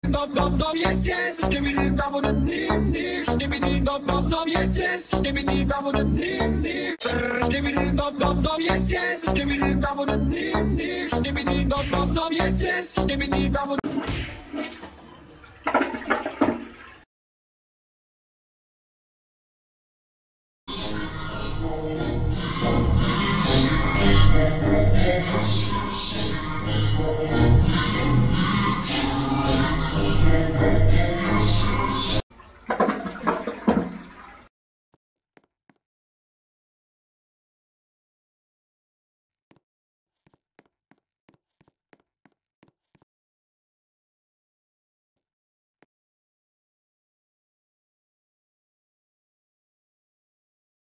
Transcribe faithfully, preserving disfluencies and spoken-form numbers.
dum dum dum, yes yes. Skibbity dum dum dim dim. Skibbity dum dum dum, yes yes. Skibbity dum dum dim dim. Skibbity dum dum dum, yes yes. Skibbity dum dum dim dim. Skibbity dum dum dum, yes yes. Skibbity dum